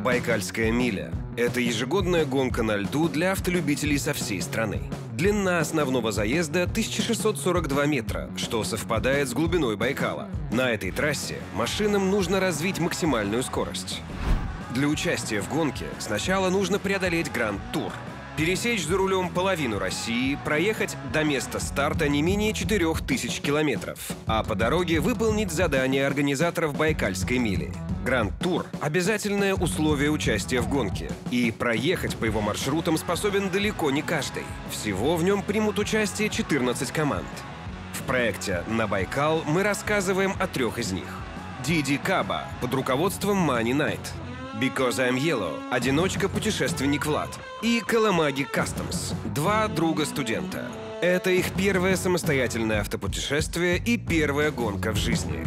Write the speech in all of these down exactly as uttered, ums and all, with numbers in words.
Байкальская миля – это ежегодная гонка на льду для автолюбителей со всей страны. Длина основного заезда – тысяча шестьсот сорок два метра, что совпадает с глубиной Байкала. На этой трассе машинам нужно развить максимальную скорость. Для участия в гонке сначала нужно преодолеть Гранд-тур. Пересечь за рулем половину России, проехать до места старта не менее четырёх тысяч километров, а по дороге выполнить задание организаторов Байкальской мили. Гранд-тур – обязательное условие участия в гонке, и проехать по его маршрутам способен далеко не каждый. Всего в нем примут участие четырнадцать команд. В проекте «На Байкал» мы рассказываем о трех из них. Диди Каба под руководством Money Night, Because I'm Yellow – одиночка-путешественник Влад, и Каламаги Customs – два друга-студента. Это их первое самостоятельное автопутешествие и первая гонка в жизни.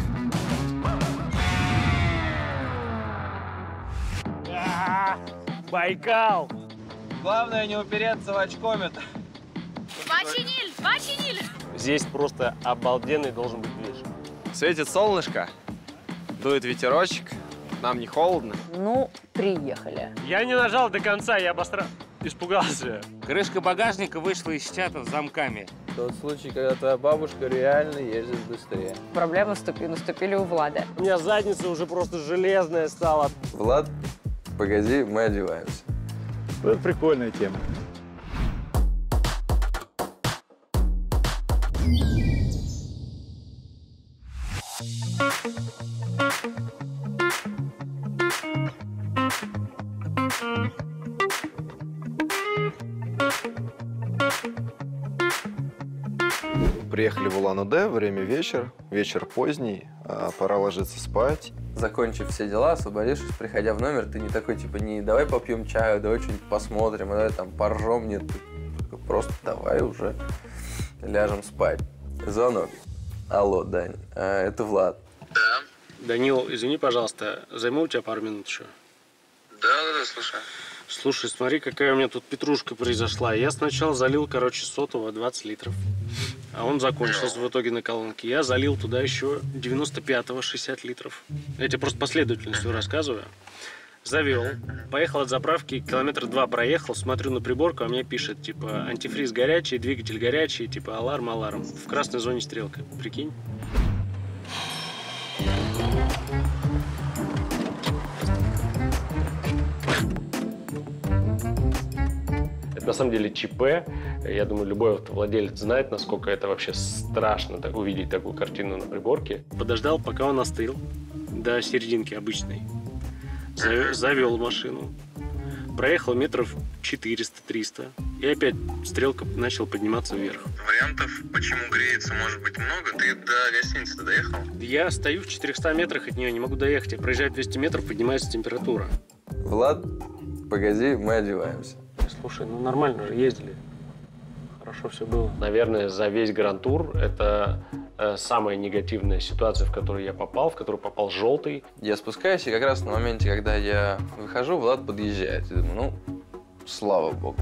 Байкал! Главное не упереться в очкометр. Починили, починили! Здесь просто обалденный должен быть вечер. Светит солнышко, дует ветерочек, нам не холодно. Ну, приехали. Я не нажал до конца, я обостра... испугался. Крышка багажника вышла из чата с замками. Тот случай, когда твоя бабушка реально ездит быстрее. Проблемы наступили, наступили у Влада. У меня задница уже просто железная стала. Влад, погоди, мы одеваемся. Это прикольная тема. Приехали в Улан-Удэ, время вечер, вечер поздний, пора ложиться спать. Закончив все дела, освободившись, приходя в номер, ты не такой, типа, не давай попьем чаю, давай что-нибудь посмотрим, давай там поржем, нет, ты просто давай уже ляжем спать. Звонок. Алло, Дань, а, это Влад. Да. Данил, извини, пожалуйста, займу у тебя пару минут еще? Да, да, да, слушай. Слушай, смотри, какая у меня тут петрушка произошла. Я сначала залил, короче, сотового двадцать литров. А он закончился в итоге на колонке. Я залил туда еще девяносто пятого шестьдесят литров. Я тебе просто последовательностью рассказываю. Завел, поехал от заправки, километр два проехал, смотрю на приборку, а мне пишет, типа, антифриз горячий, двигатель горячий, типа, аларм, аларм. В красной зоне стрелка. Прикинь? Это на самом деле ЧП. Я думаю, любой владелец знает, насколько это вообще страшно так, увидеть такую картину на приборке. Подождал, пока он остыл до серединки обычной. Завел машину. Проехал метров четыреста-триста. И опять стрелка начала подниматься вверх. Вариантов, почему греется, может быть много. Ты до гостиницы доехал? Я стою в четырехстах метрах от нее, не могу доехать. Я проезжаю двести метров, поднимается температура. Влад, погоди, мы одеваемся. Слушай, ну нормально же ездили. Хорошо все было. Наверное, за весь Гранд-тур это э, самая негативная ситуация, в которую я попал, в которую попал желтый. Я спускаюсь, и как раз на моменте, когда я выхожу, Влад подъезжает. И думаю, ну, слава богу.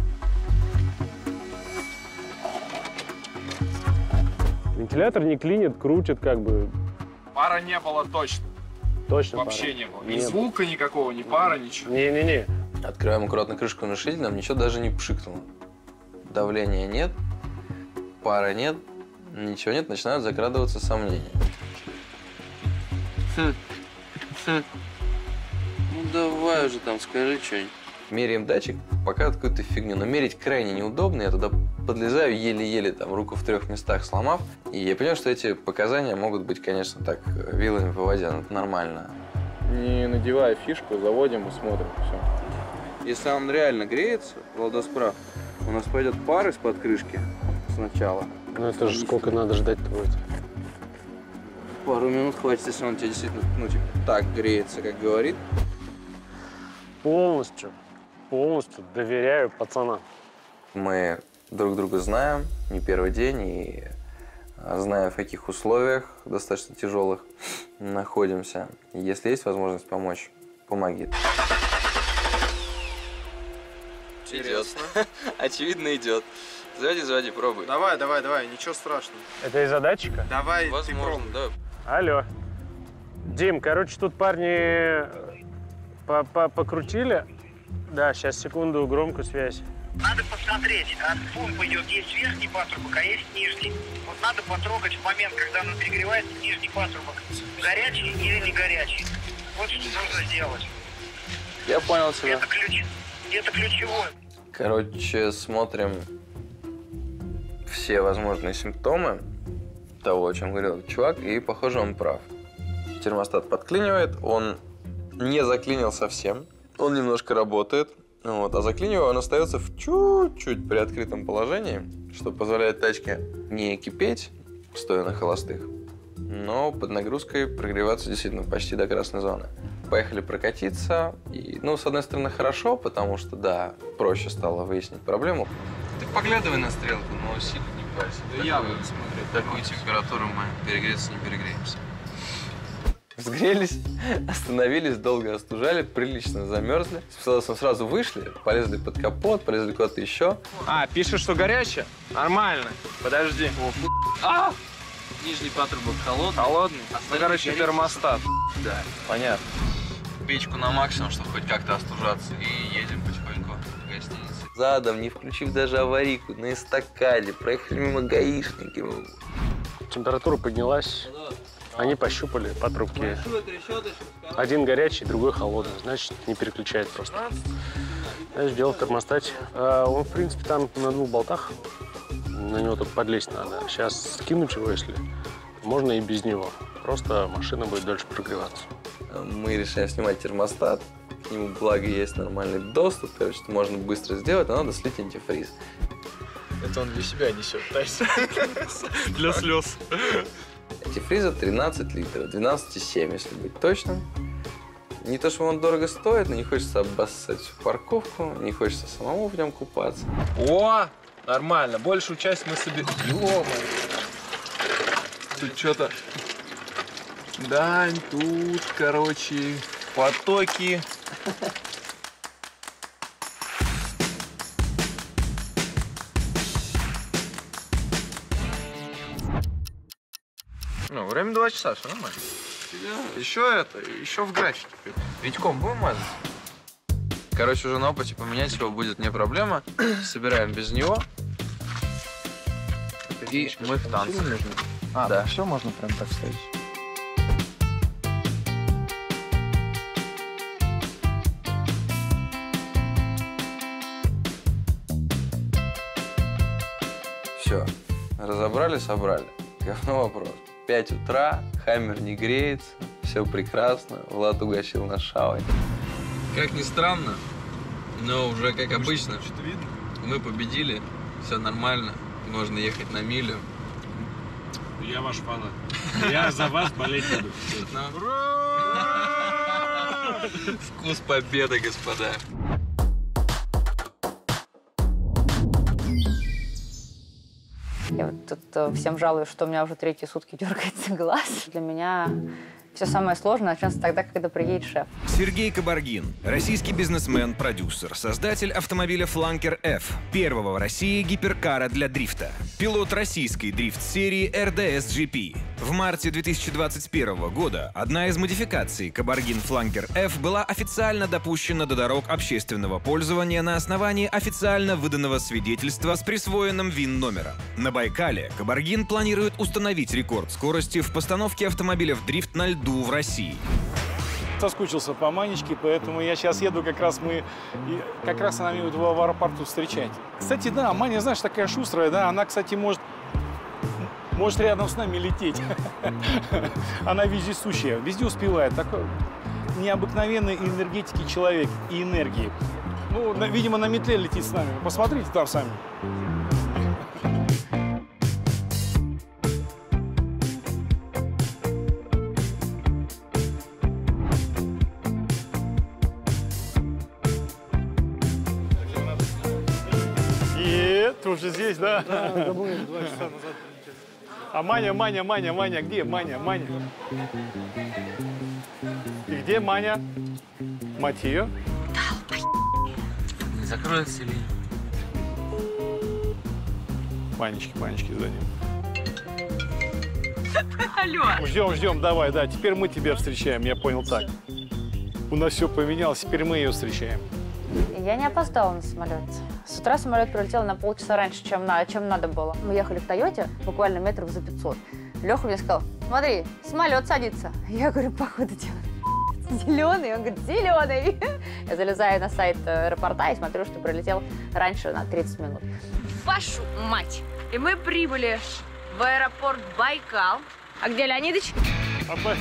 Вентилятор не клинит, крутит как бы. Пара не было точно. Точно Вообще пара. не было. Ни Не звука никакого, ни пара, ничего. Не-не-не. Открываем аккуратно крышку внушителя, нам ничего даже не пшикнуло. Давления нет, пара нет, ничего нет, начинают закрадываться сомнения. Хм. Хм. Ну давай уже там, скажи что-нибудь. Меряем датчик, показывает какую-то фигню, но мерить крайне неудобно, я туда подлезаю еле-еле, там, руку в трех местах сломав, и я понимаю, что эти показания могут быть, конечно, так, вилами по воде, но это нормально. Не надевая фишку, заводим и смотрим, все. Если он реально греется, Владос прав, у нас пойдет пар из-под крышки сначала. Ну это же сколько надо ждать-то будет? Пару минут хватит, если он тебе действительно, ну, типа, так греется, как говорит. Полностью, полностью доверяю пацанам. Мы друг друга знаем не первый день и знаем, в каких условиях достаточно тяжелых находимся. Если есть возможность помочь, помоги. Идет. Очевидно, идет. Заводи, заводи, пробуй. Давай, давай, давай, ничего страшного. Это из-за датчика? Давай, возможно, да. Алло. Дим, короче, тут парни Покрутили? Да, сейчас, секунду, громкую связь. Надо посмотреть, от помпы идет, есть верхний патрубок, а есть нижний. Вот надо потрогать в момент, когда она перегревается, нижний патрубок. Горячий или не горячий. Вот что нужно сделать. Я понял тебя. Это, ключ... Это ключевое. Короче, смотрим все возможные симптомы того, о чем говорил чувак, и, похоже, он прав. Термостат подклинивает, он не заклинил совсем, он немножко работает, вот, а заклинивая он остается в чуть-чуть приоткрытом положении, что позволяет тачке не кипеть, стоя на холостых, но под нагрузкой прогреваться действительно почти до красной зоны. Поехали прокатиться, и, ну, с одной стороны, хорошо, потому что, да, проще стало выяснить проблему. Ты поглядывай на стрелку, но сильно не парься. Да я буду смотреть. Такую температуру мы перегреться не перегреемся. Сгрелись, остановились, долго остужали, прилично замерзли. С пилотом сразу вышли, полезли под капот, полезли куда-то еще. А, пишешь, что горячее? Нормально. Подожди. А! Нижний патрубок холодный. Холодный? Ну, короче, термостат. Да. Понятно. Печку на максимум, чтобы хоть как-то остужаться. И едем потихоньку в гостинице. Задом, не включив даже аварийку, на эстакаде, проехали мимо гаишники. Температура поднялась. Они пощупали патрубки. Один горячий, другой холодный. Значит, не переключает просто. Значит, дело в термостате. А он, в принципе, там на двух болтах. На него только подлезть надо. Сейчас скинуть его, если можно и без него. Просто машина будет дольше прогреваться. Мы решаем снимать термостат. К нему, благо, есть нормальный доступ. Короче, это можно быстро сделать, но надо слить антифриз. Это он для себя несет, для слез. Антифриза тринадцать литров, двенадцать и семь, если быть точным. Не то, что он дорого стоит, но не хочется обоссать всю парковку, не хочется самому в нем купаться. О, нормально, большую часть мы собираем. Ё-моё. Тут что-то... Дань, тут, короче, потоки. Ну, время два часа, все нормально. Еще это, еще в графике. Витьком будем мазать? Короче, уже на опыте поменять его будет не проблема. Собираем без него. И мы в танце. А, да. Все можно прям так ставить. Все. Разобрали, собрали. Говно вопрос. пять утра, Хаммер не греется, все прекрасно, Влад угощил нас шавой. Как ни странно, но уже как обычно, мы победили, все нормально, можно ехать на милю. Я ваш фанат. Я за вас болеть буду. Вкус победы, господа. Я вот тут э, всем жалуюсь, что у меня уже третьи сутки дергается глаз. Для меня все самое сложное начнется тогда, когда приедет шеф. Сергей Кабаргин – российский бизнесмен, продюсер, создатель автомобиля Flanker F, первого в России гиперкара для дрифта, пилот российской дрифт-серии эр дэ эс джи пи. В марте две тысячи двадцать первого года одна из модификаций Кабаргин Flanker F была официально допущена до дорог общественного пользования на основании официально выданного свидетельства с присвоенным ВИН-номером. На Байкале Кабаргин планирует установить рекорд скорости в постановке автомобиля в дрифт на льду в России. Соскучился по Манечке, поэтому я сейчас еду, как раз мы, и как раз она меня в аэропорту встречать. Кстати, да, Маня, знаешь, такая шустрая, да, она, кстати, может, может рядом с нами лететь. Она вездесущая, везде успевает. Такой необыкновенный энергетики человек и энергии. Ну, на, видимо, на метле летит с нами. Посмотрите там сами. Ты уже здесь, да? Да, домой два часа назад. А Маня, Маня, Маня, Маня, где Маня, Маня? И где Маня? Мать ее? Не закроется ли? Манечки, Манечки за ним. Алло. Ждем, ждем, давай, да. Теперь мы тебя встречаем, я понял так. у нас все поменялось, теперь мы ее встречаем. Я не опоздала на самолет. С утра самолет прилетел на полчаса раньше, чем, на, чем надо было. Мы ехали в Тойоте, буквально метров за пятьсот. Леха мне сказал: смотри, самолет садится. Я говорю: походу дело зеленый. Он говорит: зеленый. Я залезаю на сайт аэропорта и смотрю, что прилетел раньше на тридцать минут. Вашу мать! И мы прибыли в аэропорт Байкал. А где Леонидыч? Папа.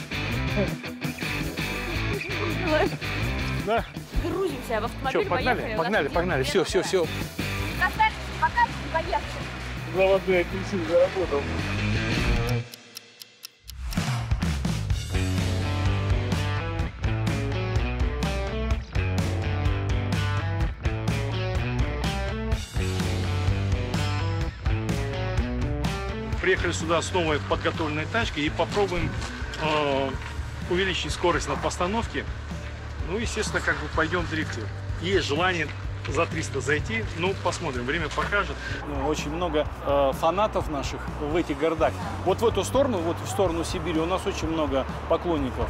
Да. Грузимся в автомобиль, Что, погнали, поехали. погнали, погнали, все, все, все. Катались, пока поехали. Заводной апельсин заработал. Приехали сюда с новой подготовленной тачкой и попробуем э, увеличить скорость на постановке. Ну, естественно, как бы пойдем директив. Есть желание за триста зайти, ну, посмотрим, время покажет. Ну, очень много э, фанатов наших в этих городах. Вот в эту сторону, вот в сторону Сибири у нас очень много поклонников.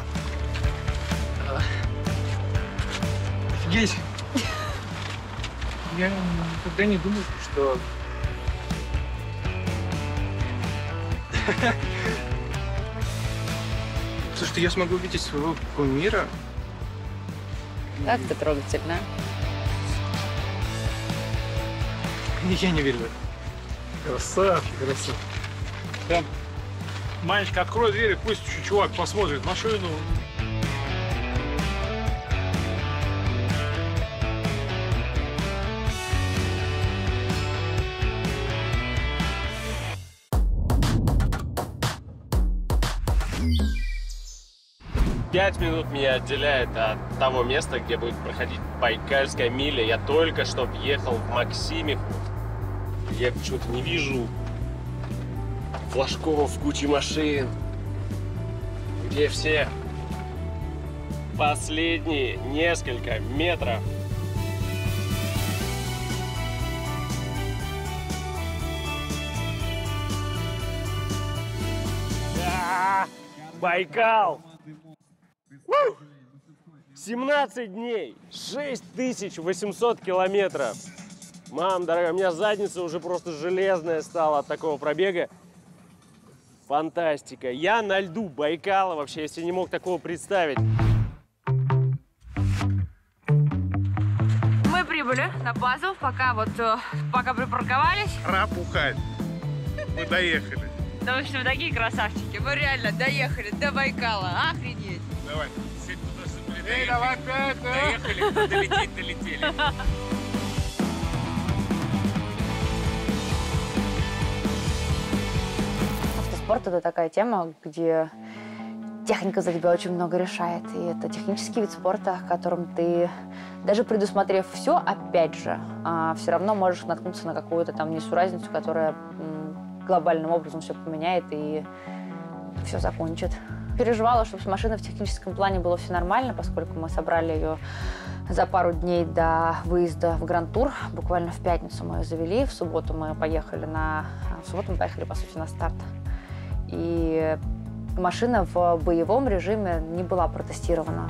Офигеть! Я никогда не думал, что... Слушай, я смогу увидеть своего кумира. Как ты трогательно. Я не верю в это. Красавчик, красавчик. Там, Манечка, открой дверь, пусть чувак посмотрит машину. Пять минут меня отделяет от того места, где будет проходить Байкальская миля. Я только что въехал в Максимевку. Я почему-то не вижу флажков, кучи машин. Где все последние несколько метров. Да! Байкал! семнадцать дней, шесть тысяч восемьсот километров. Мам, дорогая, у меня задница уже просто железная стала от такого пробега. Фантастика. Я на льду Байкала вообще, я себе не мог такого представить. Мы прибыли на базу, пока вот, пока припарковались. Рапухать. Мы доехали. Потому что вы такие красавчики. Мы реально доехали до Байкала. Охренеть. Давай. Эй, давай пять, да? Доехали, долететь долетели. Автоспорт — это такая тема, где техника за тебя очень много решает. И это технический вид спорта, в котором ты, даже предусмотрев все, опять же, все равно можешь наткнуться на какую-то там несуразицу, которая глобальным образом все поменяет и все закончит. Переживала, чтобы с машиной в техническом плане было все нормально, поскольку мы собрали ее за пару дней до выезда в Гранд-тур. Буквально в пятницу мы ее завели, в субботу мы поехали на... В субботу мы поехали, по сути, на старт. И машина в боевом режиме не была протестирована.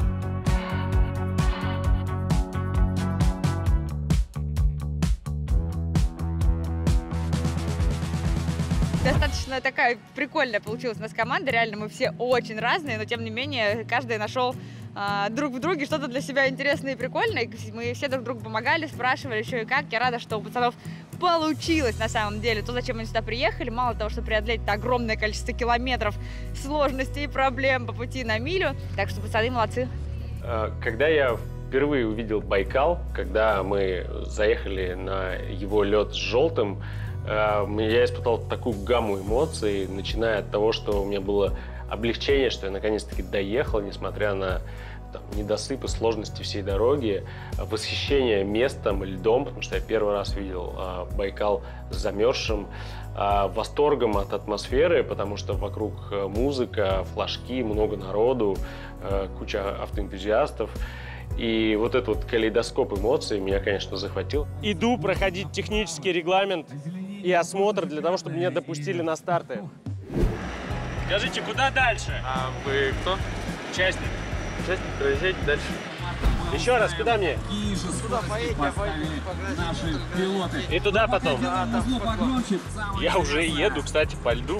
Достаточно такая прикольная получилась у нас команда. Реально, мы все очень разные, но тем не менее каждый нашел а, друг в друге что-то для себя интересное и прикольное. Мы все друг другу помогали, спрашивали, что и как. Я рада, что у пацанов получилось на самом деле. То, зачем они сюда приехали, мало того, что преодолеть это огромное количество километров, сложностей и проблем по пути на милю. Так что пацаны молодцы. Когда я впервые увидел Байкал, когда мы заехали на его лед с желтым, я испытал такую гамму эмоций, начиная от того, что у меня было облегчение, что я наконец-таки доехал, несмотря на там, недосып и сложности всей дороги, восхищение местом, льдом, потому что я первый раз видел а, Байкал замерзшим, а, восторгом от атмосферы, потому что вокруг музыка, флажки, много народу, а, куча автоэнтузиастов. И вот этот вот калейдоскоп эмоций меня, конечно, захватил. Иду проходить технический регламент и осмотр для того, чтобы меня допустили на старты. Скажите, куда дальше? А вы кто? Участник. Сейчас проезжайте дальше. Еще раз, куда мне? Туда поедете, а наши пилоты. И туда потом. Да, там, Я уже еду, кстати, по льду.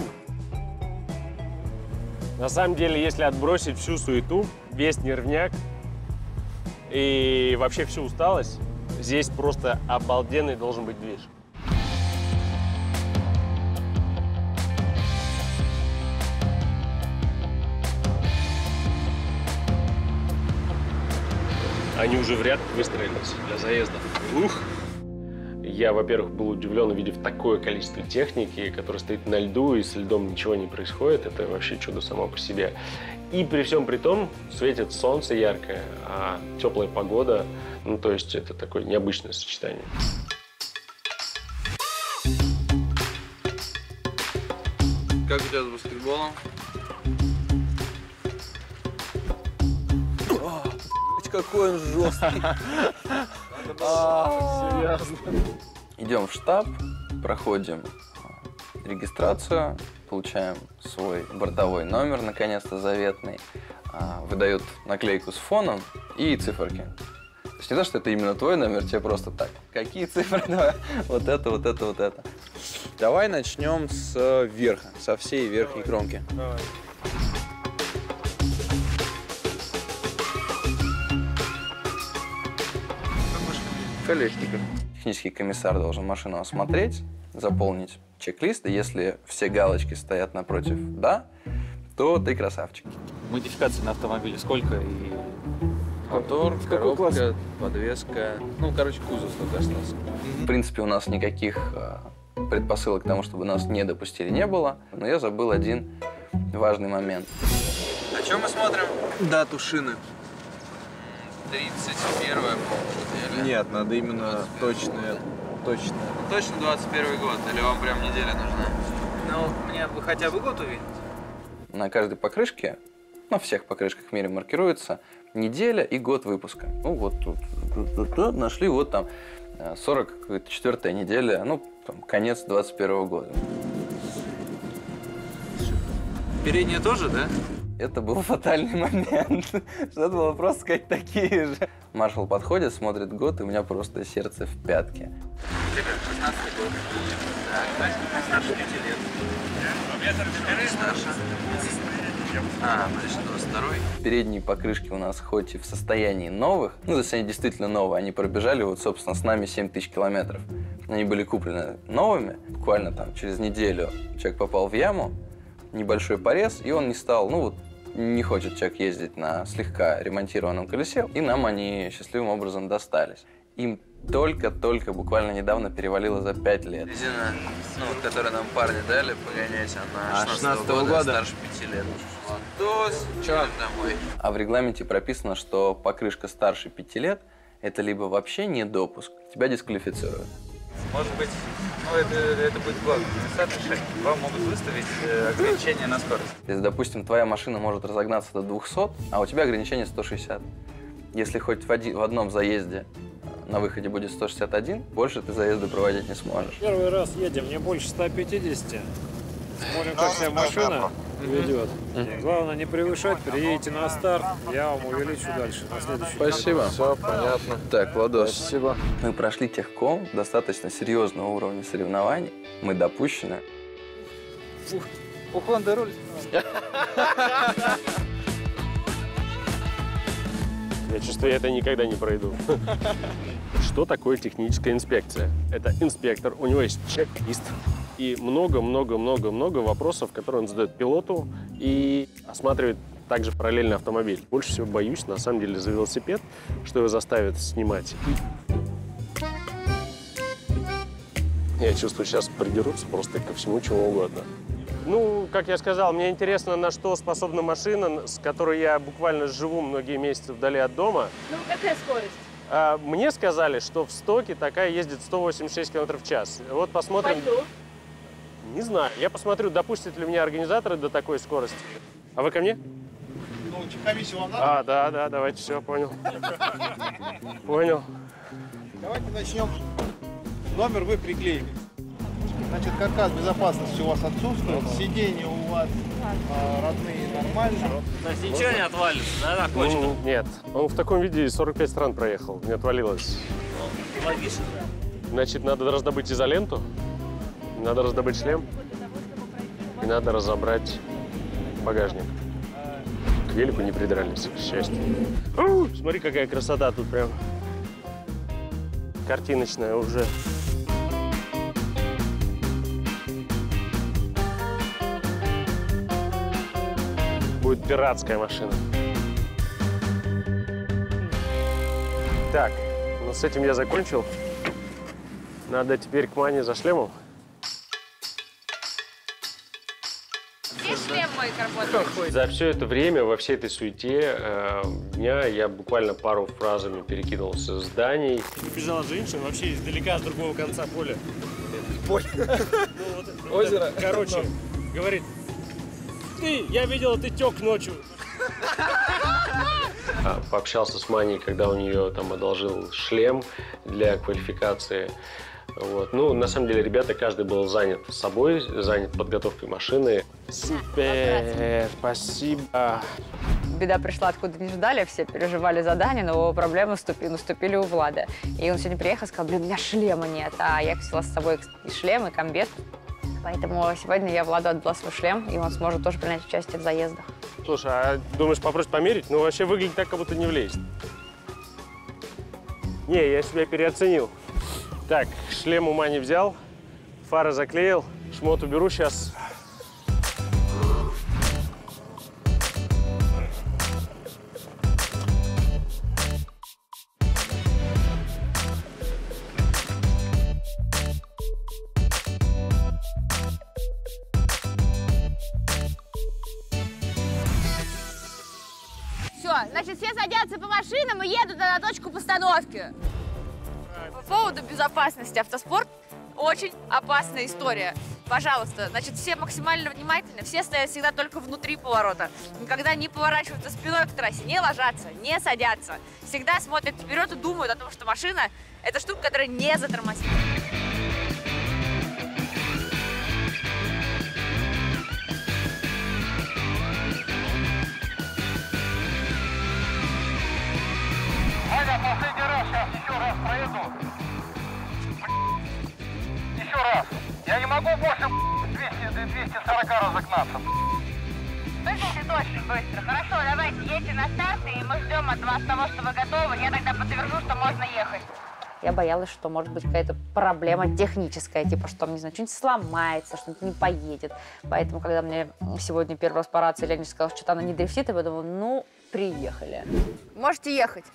На самом деле, если отбросить всю суету, весь нервняк и вообще всю усталость, здесь просто обалденный должен быть движ. Они уже в ряд выстроились для заезда. Ух! Я, во-первых, был удивлен, увидев такое количество техники, которая стоит на льду, и с льдом ничего не происходит. Это вообще чудо само по себе. И при всем при том светит солнце яркое, а теплая погода. Ну, то есть это такое необычное сочетание. Как у тебя с баскетболом? Какой он жесткий. Серьезно. Идем в штаб, проходим регистрацию, получаем свой бортовой номер, наконец-то заветный, выдают наклейку с фоном и циферки. То есть не то, что это именно твой номер, тебе просто так. Какие цифры? Давай. Вот это, вот это, вот это. Давай начнем с верха, со всей верхней кромки. Давай. Колесников. Технический комиссар должен машину осмотреть, заполнить чек-лист, и если все галочки стоят напротив «да», то ты красавчик. Модификации на автомобиле сколько и... Мотор, Какой класс? коробка, подвеска, ну, короче, кузов только остался. В принципе, у нас никаких э, предпосылок к тому, чтобы нас не допустили, не было, но я забыл один важный момент. А что мы смотрим? Дату шины. тридцать первое, по-моему, Нет, надо именно точное, точное. Точно двадцать первый год, или вам прям неделя нужна? Ну, мне бы хотя бы год увидеть. На каждой покрышке, на всех покрышках в мире маркируется неделя и год выпуска. Ну вот тут, тут, тут, тут нашли вот там сорок четвёртая неделя, ну там, конец двадцать первого года. Передняя тоже, да? Это был фатальный момент. Надо было просто сказать такие же. Маршал подходит, смотрит год, и у меня просто сердце в пятке. шестнадцатый год. Так, старше пяти лет. Старше. А, значит, двадцать второй. Передние покрышки у нас хоть и в состоянии новых, ну, то есть они действительно новые, они пробежали вот, собственно, с нами семь тысяч километров. Они были куплены новыми. Буквально там через неделю человек попал в яму, небольшой порез, и он не стал, ну вот, не хочет человек ездить на слегка ремонтированном колесе, и нам они счастливым образом достались. Им только-только, буквально недавно перевалило за пять лет. Резина, ну, вот, которую нам парни дали погонять, она шестнадцатого года, года, старше пяти лет. Ладос, чё домой? А в регламенте прописано, что покрышка старше пяти лет, это либо вообще не допуск, тебя дисквалифицируют. Может быть, ну это, это будет главный комиссарный шаг. Вам могут выставить э, ограничение на скорость. Если, допустим, твоя машина может разогнаться до двухсот, а у тебя ограничение сто шестьдесят. Если хоть в, один, в одном заезде на выходе будет сто шестьдесят один, больше ты заезды проводить не сможешь. Первый раз едем, не больше ста пятидесяти. Смотрим, как себя машина ведет. Главное не превышать, приедете на старт, я вам увеличу дальше на следующий. Спасибо. Все понятно. Так, Владос. Спасибо. Мы прошли техком, достаточно серьезного уровня соревнований. Мы допущены. Ух, у Хонды руль. Я чувствую, я это никогда не пройду. Что такое техническая инспекция? Это инспектор, у него есть чек-лист и много-много-много-много вопросов, которые он задает пилоту и осматривает также параллельно автомобиль. Больше всего боюсь, на самом деле, за велосипед, что его заставят снимать. Я чувствую, сейчас придерутся просто ко всему, чему угодно. Ну, как я сказал, мне интересно, на что способна машина, с которой я буквально живу многие месяцы вдали от дома. Ну, какая скорость? А, мне сказали, что в стоке такая ездит сто восемьдесят шесть километров в час. Вот посмотрим. Пойду. Не знаю. Я посмотрю, допустят ли меня организаторы до такой скорости. А вы ко мне? Ну, комиссию вам надо? А, да, да, давайте, все, понял. Понял. Давайте начнем. Номер вы приклеили. Значит, каркас безопасности у вас отсутствует, сиденья у вас а, родные нормально. То есть ничего не отвалится, да, на кочках? Ну, нет, он в таком виде сорок пять стран проехал, не отвалилось. Логично. Значит, надо раздобыть изоленту, надо раздобыть шлем и надо разобрать багажник. К велику не придрались, к счастью. У, смотри, какая красота тут прям. Картиночная уже. Будет пиратская машина. Так, ну с этим я закончил. Надо теперь к Мане за шлемом. Где шлем мой карбоновый? За все это время, во всей этой суете э, дня я буквально пару фразами перекидывался с Даней. Бежала женщина вообще издалека, с другого конца поля. Поле? Озеро? Короче, говорит, ты, я видела, ты тек ночью. Пообщался с Маней, когда у нее там одолжил шлем для квалификации. Вот. Ну, на самом деле, ребята, каждый был занят собой, занят подготовкой машины. Супер, спасибо. Беда пришла, откуда не ждали, все переживали за Дани, но проблемы наступили, наступили у Влада. И он сегодня приехал и сказал, блин, у меня шлема нет, а я взяла с собой и шлем, и комбез. Поэтому сегодня я Владу отдала свой шлем, и он сможет тоже принять участие в заездах. Слушай, а думаешь, попросить померить? Ну, вообще выглядит так, как будто не влезет. Не, я себя переоценил. Так, шлем у Мани взял, фары заклеил, шмот уберу сейчас. Все, значит, все садятся по машинам и едут на точку постановки. По поводу безопасности автоспорт очень опасная история. Пожалуйста, значит, все максимально внимательны, все стоят всегда только внутри поворота. Никогда не поворачиваются спиной к трассе, не ложатся, не садятся. Всегда смотрят вперед и думают о том, что машина – это штука, которая не затормозит. Аня, последний раз, сейчас еще раз проеду. Еще раз. Я не могу больше двести сорок разогнаться. Слышите, очень быстро. Хорошо, давайте едьте на старт, и мы ждем от вас того, что вы готовы. Я тогда подтвержу, что можно ехать. Я боялась, что может быть какая-то проблема техническая, типа, что, не знаю, что-нибудь сломается, что-нибудь не поедет. Поэтому, когда мне сегодня первый раз по рации Леня сказал, что она не дрифтит, я подумала, ну, приехали. Можете ехать.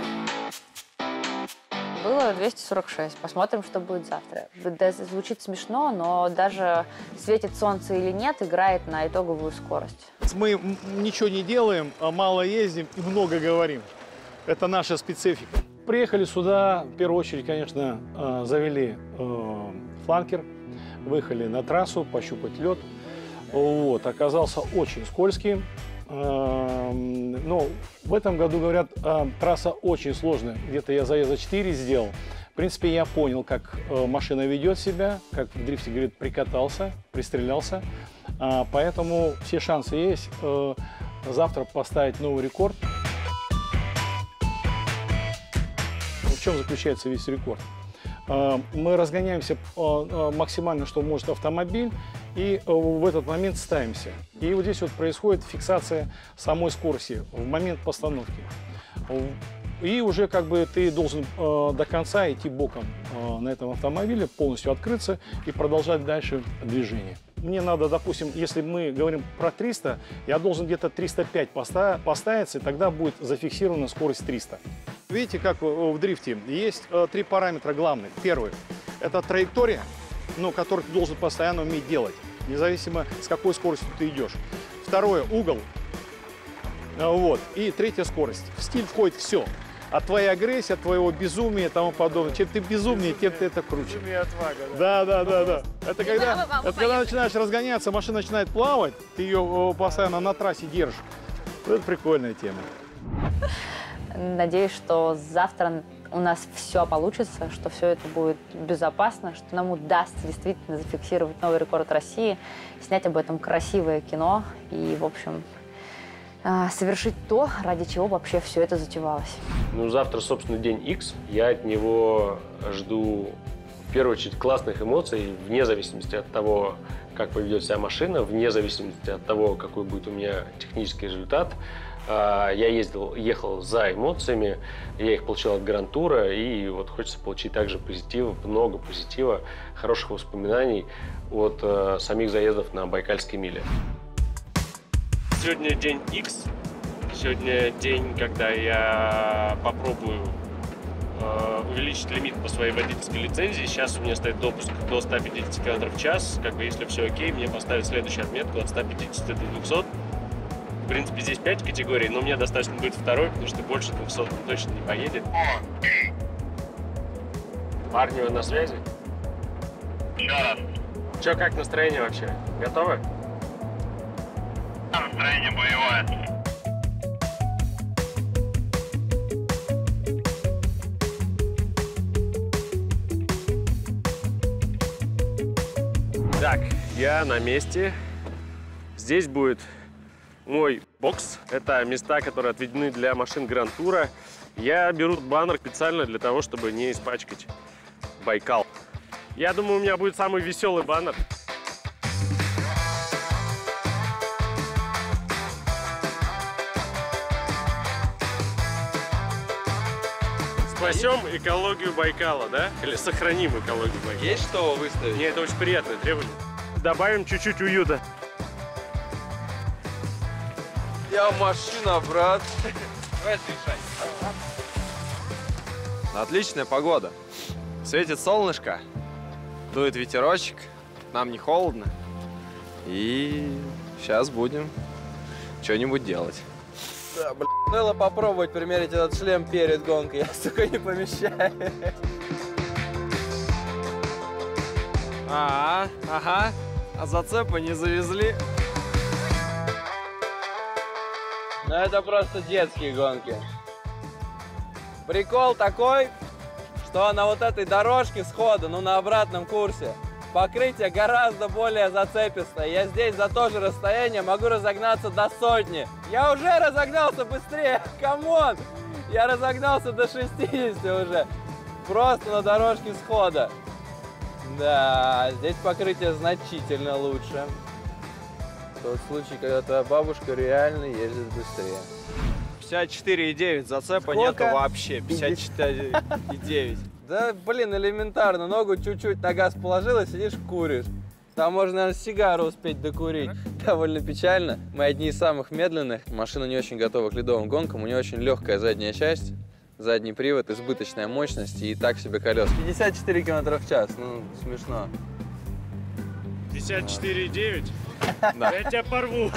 Было двести сорок шесть. Посмотрим, что будет завтра. Да, звучит смешно, но даже светит солнце или нет, играет на итоговую скорость. Мы ничего не делаем, мало ездим и много говорим. Это наша специфика. Приехали сюда, в первую очередь, конечно, завели фланкер, выехали на трассу, пощупать лед. Вот, оказался очень скользкий. Но в этом году, говорят, трасса очень сложная. Где-то я заезда четыре сделал. В принципе, я понял, как машина ведет себя, как в дрифте, говорит, прикатался, пристрелялся. Поэтому все шансы есть завтра поставить новый рекорд. В чем заключается весь рекорд? Мы разгоняемся максимально, что может автомобиль, и в этот момент ставимся. И вот здесь вот происходит фиксация самой скорости в момент постановки. И уже как бы ты должен до конца идти боком на этом автомобиле, полностью открыться и продолжать дальше движение. Мне надо, допустим, если мы говорим про триста, я должен где-то триста пять поставиться, и тогда будет зафиксирована скорость триста. Видите, как в дрифте есть три параметра главных. Первый – это траектория, ну, которую ты должен постоянно уметь делать, независимо с какой скоростью ты идешь. Второе – угол. Вот. И третья – скорость. В стиль входит все. От твоей агрессии, от твоего безумия и тому подобное. Чем ты безумнее, тем ты это круче. Безумие, отвага, да? Да, да, да, да. Это когда, это когда начинаешь разгоняться, машина начинает плавать, ты ее постоянно на трассе держишь. Это прикольная тема. Надеюсь, что завтра у нас все получится, что все это будет безопасно, что нам удастся действительно зафиксировать новый рекорд России, снять об этом красивое кино и, в общем, совершить то, ради чего вообще все это затевалось. Ну, завтра, собственно, день Икс. Я от него жду, в первую очередь, классных эмоций, вне зависимости от того, как поведет себя машина, вне зависимости от того, какой будет у меня технический результат. Я ездил, ехал за эмоциями, я их получил от Гран-тура, и вот хочется получить также позитива, много позитива, хороших воспоминаний от э, самих заездов на Байкальской миле. Сегодня день Икс, сегодня день, когда я попробую э, увеличить лимит по своей водительской лицензии. Сейчас у меня стоит допуск до ста пятидесяти километров в час, как бы если все окей, мне поставят следующую отметку от ста пятидесяти до двухсот. В принципе, здесь пять категорий, но мне достаточно будет второй, потому что больше двухсот он точно не поедет. Парни, вы на связи? Да. Че, как настроение вообще? Готовы? Настроение боевое. Так, я на месте. Здесь будет мой бокс. Это места, которые отведены для машин Гран-тура. Я беру баннер специально для того, чтобы не испачкать Байкал. Я думаю, у меня будет самый веселый баннер. Спасем экологию Байкала, да? Или сохраним экологию Байкала? Есть что выставить? Нет, это очень приятное требование. Добавим чуть-чуть уюта. Я машина, брат. Давай решай. Отличная погода. Светит солнышко, дует ветерочек, нам не холодно. И сейчас будем что-нибудь делать. Да, блин, было попробовать примерить этот шлем перед гонкой, я, сука, не помещаюсь. А, ага, а зацепы не завезли. Ну это просто детские гонки. Прикол такой, что на вот этой дорожке схода, ну на обратном курсе, покрытие гораздо более зацепистое. Я здесь за то же расстояние могу разогнаться до сотни. Я уже разогнался быстрее, камон! Я разогнался до шестидесяти уже. Просто на дорожке схода. Да, здесь покрытие значительно лучше. Тот случай, когда твоя бабушка реально ездит быстрее. пятьдесят четыре и девять, зацепа Сколько? нету вообще, пятьдесят четыре и девять. Да, блин, элементарно. Ногу чуть-чуть на газ положил и сидишь, куришь. Там можно, наверное, сигару успеть докурить. Довольно печально. Мы одни из самых медленных. Машина не очень готова к ледовым гонкам. У нее очень легкая задняя часть. Задний привод, избыточная мощность и так себе колес. пятьдесят четыре километра в час. Ну, смешно. пятьдесят четыре и девять? Да. Я тебя порву.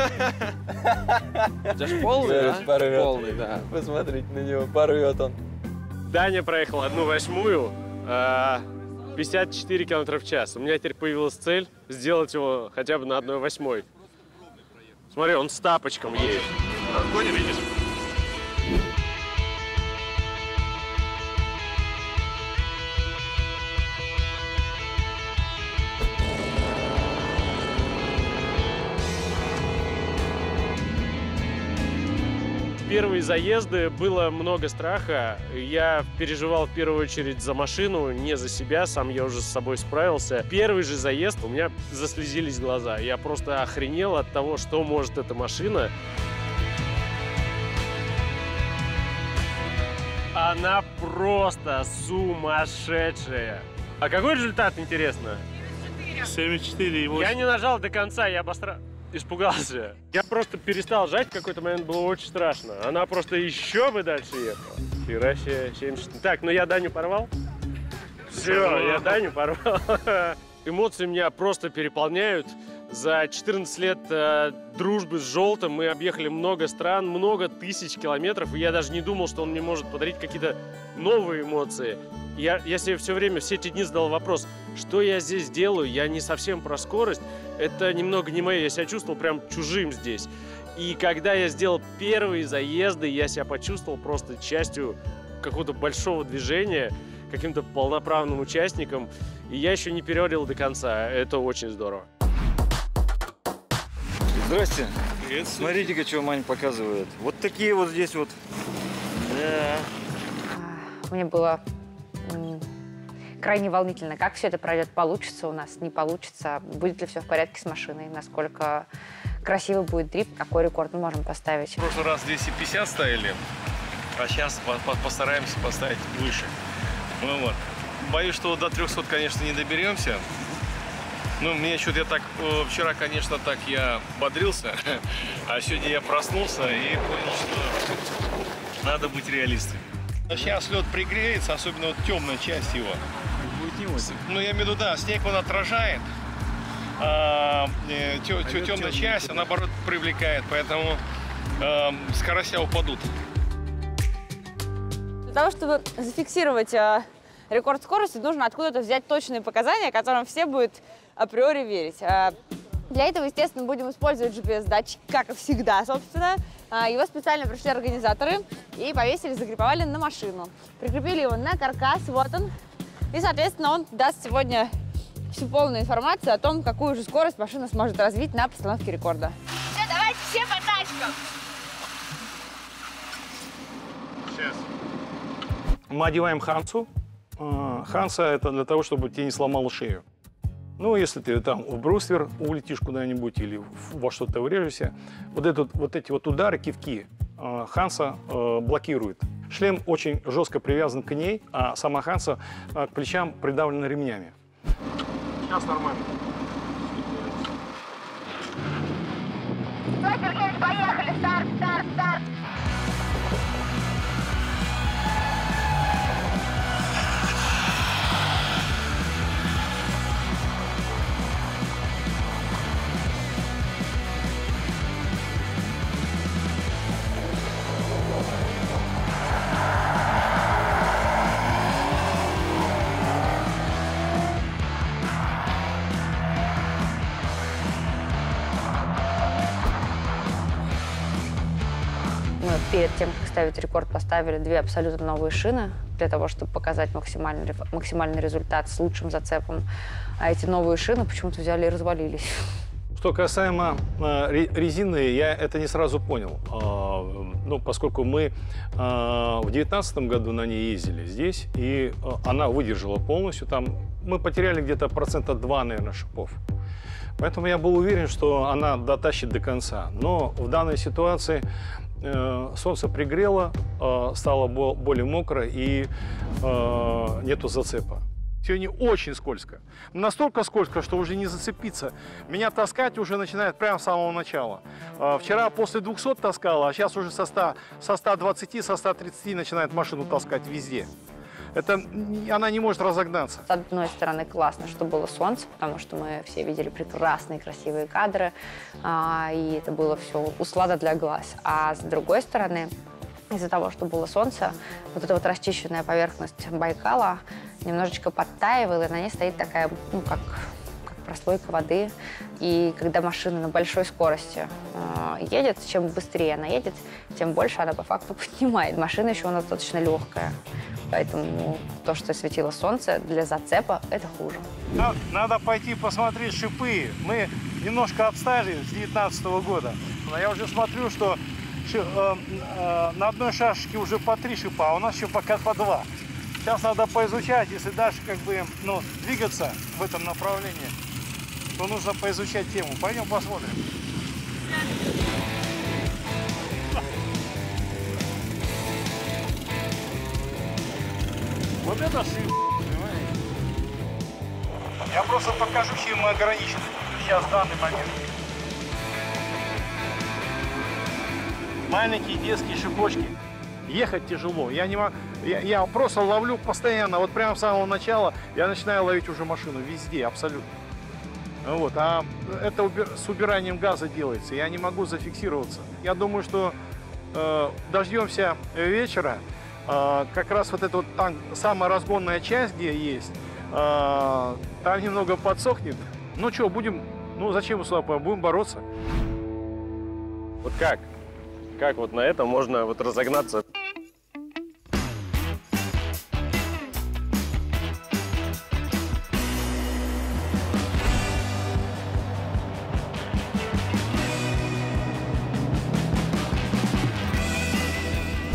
Это ж полный, да? Порвет. Полный, да. Посмотрите на него, порвет он. Даня проехал одну восьмую, пятьдесят четыре километра в час. У меня теперь появилась цель сделать его хотя бы на одной восьмой. Смотри, он с тапочком едет. Разгони, видишь? Первые заезды было много страха. Я переживал в первую очередь за машину, не за себя. Сам я уже с собой справился. Первый же заезд у меня заслезились глаза. Я просто охренел от того, что может эта машина. Она просто сумасшедшая. А какой результат, интересно? семь и четыре и восемь. Я не нажал до конца, я обостра... испугался. Я просто перестал жать, в какой-то момент было очень страшно. Она просто еще бы дальше ехала. Хераче, семьдесят. Так, ну я Даню порвал. Все, я Даню порвал. Эмоции меня просто переполняют. За четырнадцать лет э, дружбы с Желтым мы объехали много стран, много тысяч километров, и я даже не думал, что он мне может подарить какие-то новые эмоции. Я, я себе все время, все эти дни задал вопрос, что я здесь делаю, я не совсем про скорость, это немного не мое, я себя чувствовал прям чужим здесь. И когда я сделал первые заезды, я себя почувствовал просто частью какого-то большого движения, каким-то полноправным участником. И я еще не переварил до конца. Это очень здорово. Здрасте. Привет. Смотрите-ка, что Маня показывает. Вот такие вот здесь вот. Да. Мне было крайне волнительно, как все это пройдет, получится у нас, не получится, будет ли все в порядке с машиной, насколько красивый будет дрифт, какой рекорд мы можем поставить. В прошлый раз двести пятьдесят ставили, а сейчас постараемся поставить выше. Ну вот. Боюсь, что до трёхсот, конечно, не доберемся. Ну, мне что-то я так, вчера, конечно, так я бодрился, а сегодня я проснулся и понял, что надо быть реалистом. Сейчас лед пригреется, особенно вот темная часть его. Будет не очень. Ну, я имею в виду, да, снег он отражает, а э, тё, а тё, темная часть, она, наоборот, привлекает, поэтому э, скоростя упадут. Для того, чтобы зафиксировать э, рекорд скорости, нужно откуда-то взять точные показания, которым все будут априори верить. Э, для этого, естественно, будем использовать джи пи эс-датчик, как и всегда, собственно. Э, его специально пришли организаторы и повесили, загриповали на машину. Прикрепили его на каркас, вот он. И, соответственно, он даст сегодня всю полную информацию о том, какую же скорость машина сможет развить на постановке рекорда. Все, давайте все по тачкам. Сейчас. Мы одеваем Хансу. Ханса – это для того, чтобы тебе не сломало шею. Ну, если ты там в бруствер улетишь куда-нибудь или во что-то врежешься, вот, этот, вот эти вот удары, кивки Ханса э, блокирует. Шлем очень жестко привязан к ней, а сама Ханса э, к плечам придавлена ремнями. Сейчас нормально. Давай, Сергеевич, поехали! Старт, старт, старт! Перед тем, как ставить рекорд, поставили две абсолютно новые шины для того, чтобы показать максимальный, максимальный результат с лучшим зацепом. А эти новые шины почему-то взяли и развалились. Что касаемо э, резины, я это не сразу понял. Э, ну, поскольку мы э, в две тысячи девятнадцатом году на ней ездили здесь, и э, она выдержала полностью. Там мы потеряли где-то процента два, наверное, шипов. Поэтому я был уверен, что она дотащит до конца. Но в данной ситуации солнце пригрело, стало более мокро и нету зацепа. Сегодня очень скользко. Настолько скользко, что уже не зацепиться. Меня таскать уже начинает прямо с самого начала. Вчера после двухсот таскала, а сейчас уже со ста, со ста двадцати, со ста тридцати начинает машину таскать везде. Это, она не может разогнаться. С одной стороны, классно, что было солнце, потому что мы все видели прекрасные, красивые кадры, а, и это было все услада для глаз. А с другой стороны, из-за того, что было солнце, вот эта вот расчищенная поверхность Байкала немножечко подтаивала, и на ней стоит такая, ну, как, как прослойка воды. И когда машина на большой скорости э, едет, чем быстрее она едет, тем больше она по факту поднимает. Машина еще у нас достаточно легкая. Поэтому то, что светило солнце, для зацепа это хуже. Надо, надо пойти посмотреть шипы. Мы немножко отстали с две тысячи девятнадцатого года. Но я уже смотрю, что ши, э, э, на одной шашечке уже по три шипа, а у нас еще пока по два. Сейчас надо поизучать, если дальше как бы, ну, двигаться в этом направлении, то нужно поизучать тему. Пойдем посмотрим. Вот это шип, понимаете? Я просто покажу, чем мы ограничены сейчас в данный момент. Маленькие детские шипочки. Ехать тяжело. Я, не могу, я, я просто ловлю постоянно. Вот прямо с самого начала я начинаю ловить уже машину везде, абсолютно. Вот. А это убир, с убиранием газа делается. Я не могу зафиксироваться. Я думаю, что э, дождемся вечера. Uh, как раз вот эта вот там самая разгонная часть, где есть, uh, там немного подсохнет. Ну что, будем, ну зачем мы сюда будем бороться? Вот как? Как вот на этом можно вот разогнаться?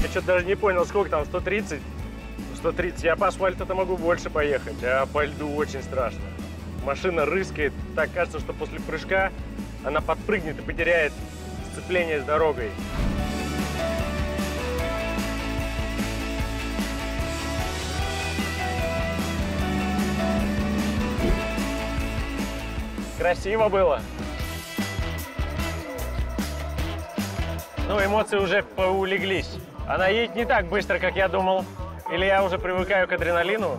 что-то даже не понял, сколько там, сто тридцать? сто тридцать. Я по асфальту-то могу больше поехать, а по льду очень страшно. Машина рыскает, так кажется, что после прыжка она подпрыгнет и потеряет сцепление с дорогой. Красиво было. Ну, эмоции уже поулеглись. Она едет не так быстро, как я думал. Или я уже привыкаю к адреналину.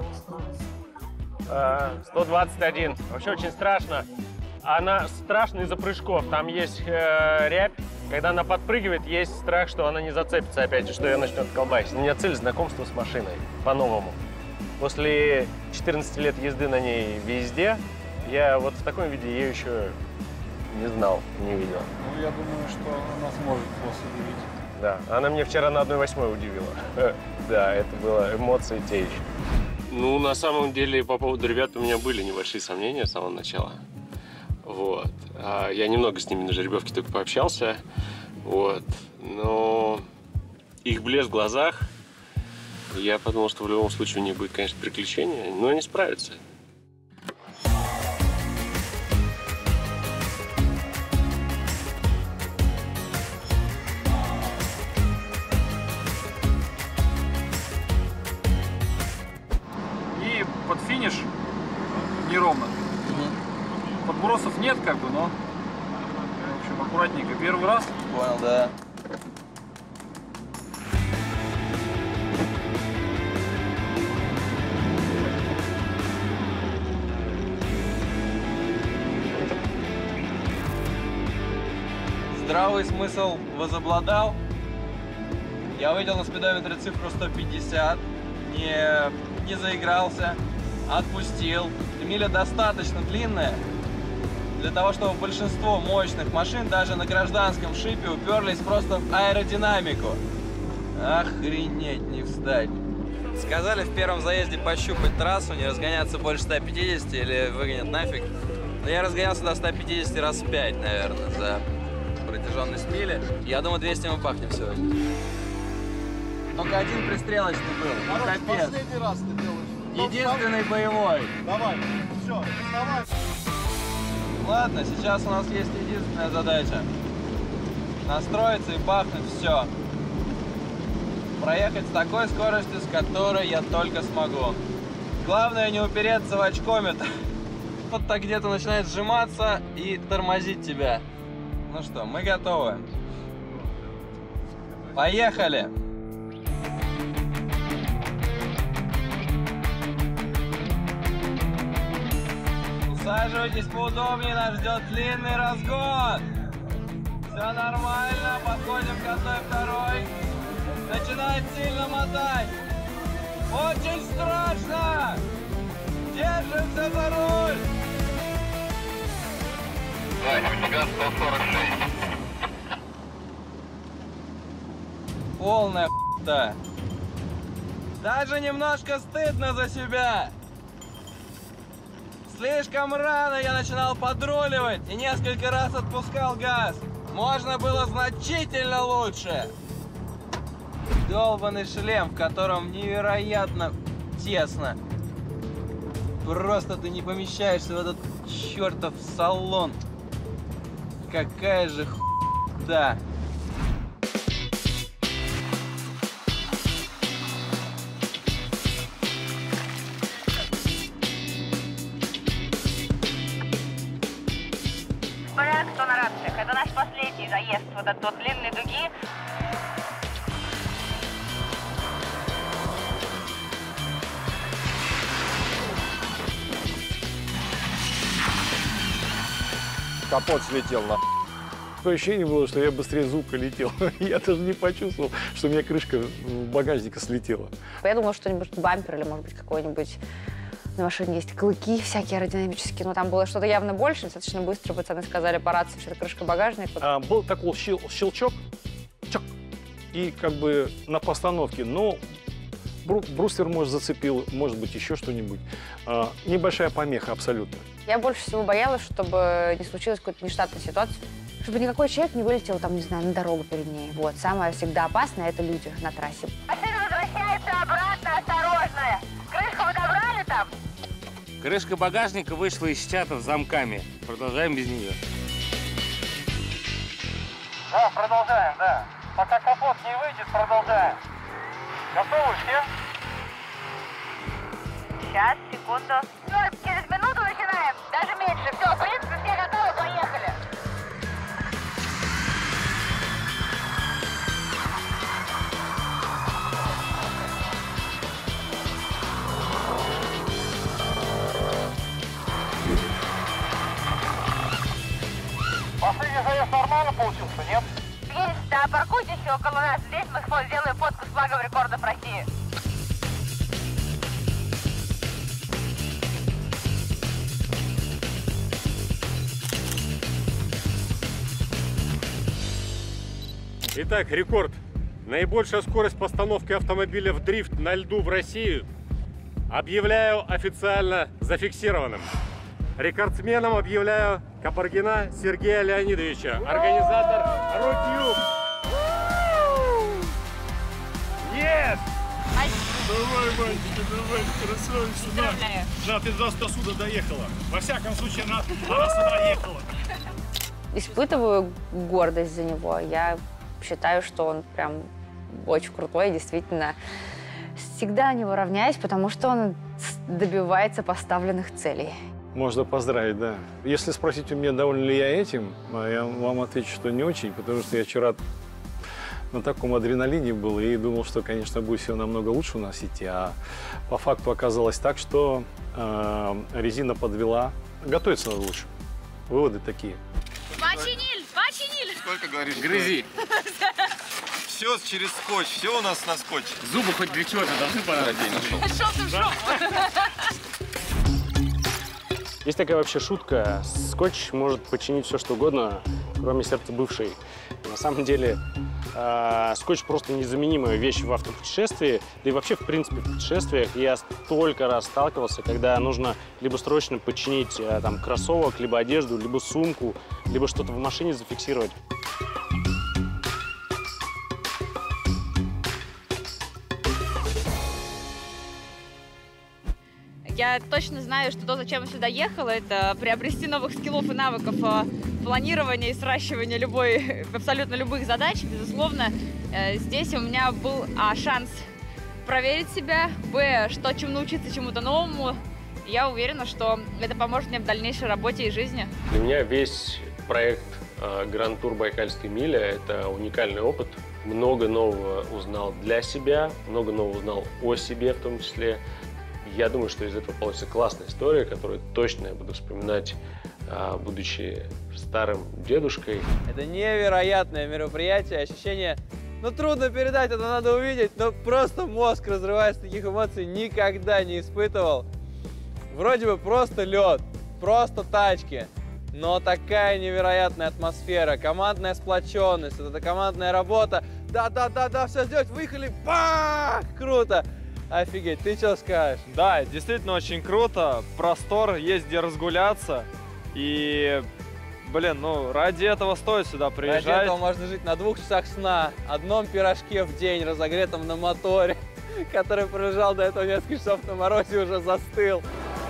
сто двадцать один. Вообще очень страшно. Она страшна из-за прыжков. Там есть э, рябь. Когда она подпрыгивает, есть страх, что она не зацепится опять же, что ее начнет колбасить. У меня цель знакомства с машиной. По-новому. После четырнадцати лет езды на ней везде, я вот в таком виде ее еще не знал, не видел. Ну, я думаю, что она сможет вас удивить. Да, она мне вчера на одной восьмой удивила. Да, это было эмоции те еще. Ну, на самом деле, по поводу ребят у меня были небольшие сомнения с самого начала. Вот. Я немного с ними на жеребьевке только пообщался. Вот. Но их блеск в глазах, я подумал, что в любом случае у них будет, конечно, приключения, но они справятся. Под финиш неровно. Угу. Подбросов нет, как бы, но в общем, аккуратненько. Первый раз. Понял, да. Здравый смысл возобладал. Я увидел на спидометре цифру сто пятьдесят. Не, не заигрался. Отпустил. Миля достаточно длинная для того, чтобы большинство мощных машин даже на гражданском шипе уперлись просто в аэродинамику. Охренеть, не встать. Сказали в первом заезде пощупать трассу, не разгоняться больше ста пятидесяти или выгонят нафиг. Но я разгонялся до ста пятидесяти раз пять, наверное, за протяженность мили. Я думаю, двести мы пахнем сегодня. Только один пристрелочный был. Короче, Капец. последний раз ты делаешь. Единственный боевой. Давай, все, давай. Ладно, сейчас у нас есть единственная задача. Настроиться и бахнуть все. Проехать с такой скоростью, с которой я только смогу. Главное не упереться в очкометр. Вот так где-то начинает сжиматься и тормозить тебя. Ну что, мы готовы. Поехали! Усаживайтесь поудобнее, нас ждет длинный разгон. Все нормально, подходим к одной второй. Начинает сильно мотать. Очень страшно. Держимся за руль. сто сорок шесть. Полная х**та. Даже немножко стыдно за себя. Слишком рано я начинал подруливать и несколько раз отпускал газ. Можно было значительно лучше. Долбаный шлем, в котором невероятно тесно. Просто ты не помещаешься в этот чертов салон. Какая же х**та. Кто на рациях? Это наш последний заезд вот от той длинной дуги. Капот слетел на. Такое ощущение было, что я быстрее звука летел. Я даже не почувствовал, что у меня крышка багажника слетела. Я думала, что-нибудь бампер или, может быть, какой-нибудь... На машине есть клыки всякие аэродинамические, но там было что-то явно больше. Достаточно быстро пацаны сказали по рации, что это крышка багажника. А, был такой щел, щелчок, чак, и как бы на постановке, но бру, брустер, может, зацепил, может быть, еще что-нибудь. А, небольшая помеха абсолютно. Я больше всего боялась, чтобы не случилась какой-то нештатная ситуация, чтобы никакой человек не вылетел, там, не знаю, на дорогу перед ней. Вот. Самое всегда опасное – это люди на трассе. Машина возвращается обратно, осторожно. Крышку вы добрали там? Крышка багажника вышла из чата с замками. Продолжаем без нее. Да, продолжаем, да. Пока капот не выйдет, продолжаем. Готовы все? Сейчас, секунду. Ну, через минуту начинаем. Даже меньше. Все, в принципе, все готовы, поехали. Последний заезд нормально получился, нет? Есть, да, паркуйтесь около нас. Здесь мы сделаем фотку с флагом рекордов России. Итак, рекорд. Наибольшая скорость постановки автомобиля в дрифт на льду в России объявляю официально зафиксированным. Рекордсменом объявляю Капаргина Сергея Леонидовича, организатор Рутюб. Yes! Давай, мальчики, давай, красавица. На, на, ты до, до сюда доехала. Во всяком случае, она, она сюда ехала. Испытываю гордость за него. Я считаю, что он прям очень крутой, действительно. Всегда не равняюсь, потому что он добивается поставленных целей. Можно поздравить, да. Если спросить у меня, доволен ли я этим, я вам отвечу, что не очень, потому что я вчера на таком адреналине был и думал, что, конечно, будет все намного лучше у нас идти, а по факту оказалось так, что э, резина подвела. Готовиться надо лучше. Выводы такие. Починили, починили. Сколько говоришь? Грызи. Все через скотч, все у нас на скотче. Зубы хоть для чего-то должны понадобиться. Шел ты в жопу. Есть такая вообще шутка. Скотч может починить все, что угодно, кроме сердца бывшей. На самом деле, э, скотч просто незаменимая вещь в автопутешествии. Да и вообще, в принципе, в путешествиях я столько раз сталкивался, когда нужно либо срочно починить э, там, кроссовок, либо одежду, либо сумку, либо что-то в машине зафиксировать. Я точно знаю, что то, зачем я сюда ехала, это приобрести новых скиллов и навыков планирования и сращивания любой, абсолютно любых задач. Безусловно, здесь у меня был а, шанс проверить себя, б, что чем научиться чему-то новому. Я уверена, что это поможет мне в дальнейшей работе и жизни. Для меня весь проект Гранд Тур Байкальской мили – это уникальный опыт. Много нового узнал для себя, много нового узнал о себе в том числе. Я думаю, что из этого получится классная история, которую точно я буду вспоминать, будучи старым дедушкой. Это невероятное мероприятие, ощущение, ну трудно передать, это надо увидеть, но просто мозг разрывается, таких эмоций никогда не испытывал. Вроде бы просто лед, просто тачки, но такая невероятная атмосфера, командная сплоченность, вот эта командная работа. Да-да-да-да, все сделать, выехали, бах, круто. Офигеть, ты что скажешь? Да, действительно очень круто, простор, есть где разгуляться. И, блин, ну ради этого стоит сюда приезжать. Ради этого можно жить на двух часах сна, одном пирожке в день, разогретом на моторе, который пролежал до этого несколько часов на морозе и уже застыл.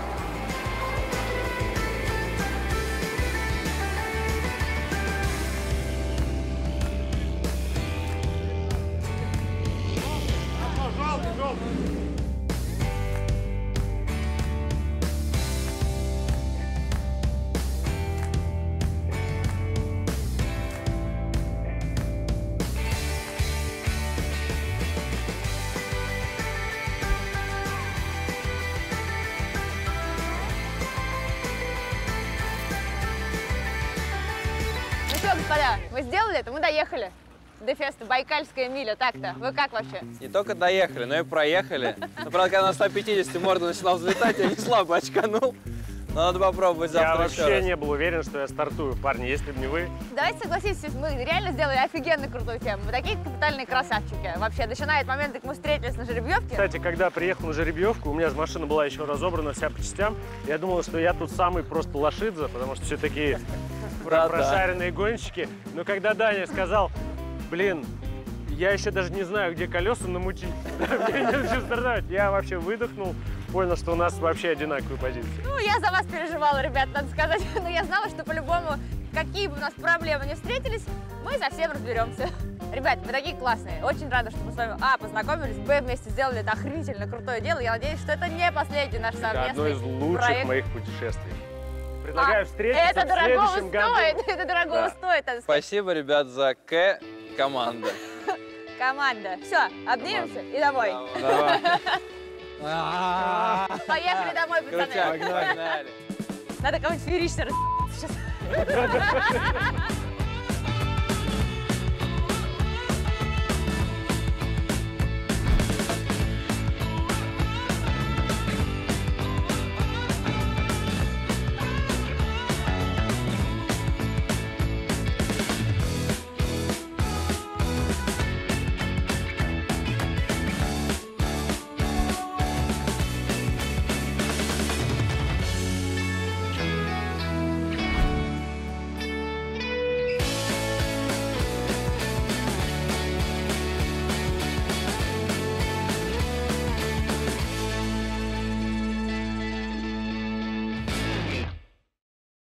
Господа, мы сделали это, мы доехали до феста Байкальская миля. Так-то, вы как вообще? Не только доехали, но и проехали. Но, правда, когда на ста пятидесяти морда начала взлетать, я не слабо очканул. Но надо попробовать завтра Я еще вообще раз. не был уверен, что я стартую, парни, если бы не вы. Давайте согласитесь, мы реально сделали офигенно крутую тему. Вы такие капитальные красавчики. Вообще, начиная от момента, как мы встретились на жеребьевке. Кстати, когда приехал на жеребьевку, у меня же машина была еще разобрана вся по частям. Я думал, что я тут самый просто лошидза, потому что все такие про Да, да. прошаренные гонщики. Но когда Даня сказал, блин, я еще даже не знаю, где колеса намутить, мне не начал стартовать. Я вообще выдохнул, понял, что у нас вообще одинаковые позиции. Ну, я за вас переживала, ребят, надо сказать. Но я знала, что по-любому, какие бы у нас проблемы не встретились, мы совсем разберемся. Ребят, вы такие классные. Очень рада, что мы с вами, а, познакомились, б, вместе сделали это охренительно крутое дело. Я надеюсь, что это не последний наш Это одно совместный из лучших проект. моих путешествий. Предлагаю А, встретиться это в дорогого следующем году. стоит, это дорогого Да. стоит, надо сказать. Спасибо, ребят, за К команда. Команда. Все, обнимемся и домой. Давай. Поехали домой, пацаны. Крутяк, погнали. Надо кого-нибудь феерично сейчас.